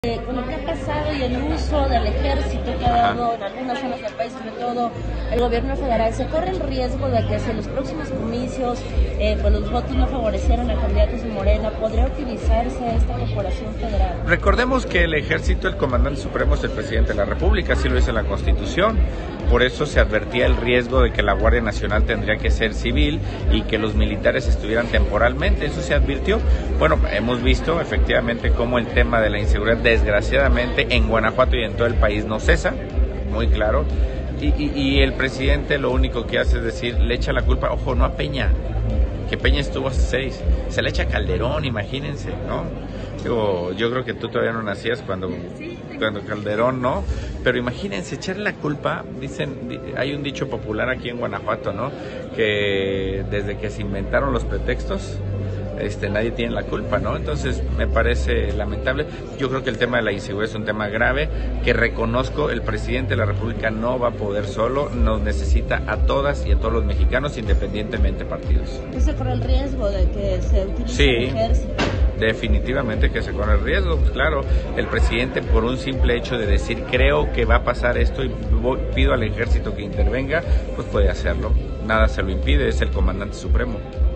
Con lo que ha pasado y el uso del ejército que ha dado en algunas zonas del país, sobre todo el gobierno federal, ¿se corre el riesgo de que si en los próximos comicios pues los votos no favorecieron a candidatos de Morena, podría utilizarse esta corporación federal? Recordemos que el ejército, el comandante supremo es el presidente de la República, así lo dice la Constitución. Por eso se advertía el riesgo de que la Guardia Nacional tendría que ser civil y que los militares estuvieran temporalmente. Eso se advirtió. Bueno, hemos visto efectivamente cómo el tema de la inseguridad, desgraciadamente, en Guanajuato y en todo el país no cesa, muy claro. Y el presidente lo único que hace es decir, le echa la culpa, ojo, no a Peña, que Peña estuvo hace 6, se le echa a Calderón, imagínense, ¿no? Yo creo que tú todavía no nacías cuando Calderón, ¿no? Pero imagínense, echarle la culpa, hay un dicho popular aquí en Guanajuato, ¿no? Que desde que se inventaron los pretextos, nadie tiene la culpa, ¿no? Entonces me parece lamentable. Yo creo que el tema de la inseguridad es un tema grave, que reconozco, el presidente de la República no va a poder solo, nos necesita a todas y a todos los mexicanos, independientemente de partidos. ¿Se corre el riesgo de que se utilice el ejército? Definitivamente que se corre el riesgo, pues claro, el presidente por un simple hecho de decir creo que va a pasar esto y pido al ejército que intervenga, pues puede hacerlo, nada se lo impide, es el comandante supremo.